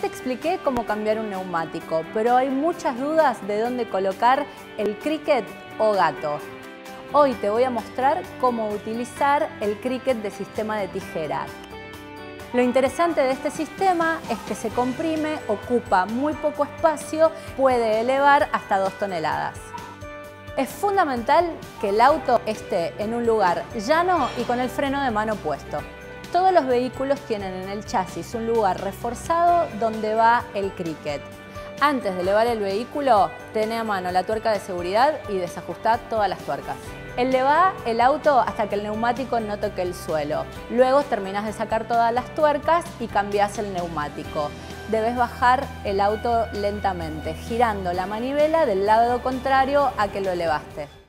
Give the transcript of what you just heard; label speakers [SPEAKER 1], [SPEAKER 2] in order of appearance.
[SPEAKER 1] te expliqué cómo cambiar un neumático, pero hay muchas dudas de dónde colocar el Cricket o gato. Hoy te voy a mostrar cómo utilizar el Cricket de sistema de tijera. Lo interesante de este sistema es que se comprime, ocupa muy poco espacio, puede elevar hasta 2 toneladas. Es fundamental que el auto esté en un lugar llano y con el freno de mano puesto. Todos los vehículos tienen en el chasis un lugar reforzado donde va el Cricket. Antes de elevar el vehículo, tené a mano la tuerca de seguridad y desajustá todas las tuercas. Elevá el auto hasta que el neumático no toque el suelo. Luego terminás de sacar todas las tuercas y cambiás el neumático. Debes bajar el auto lentamente, girando la manivela del lado contrario a que lo elevaste.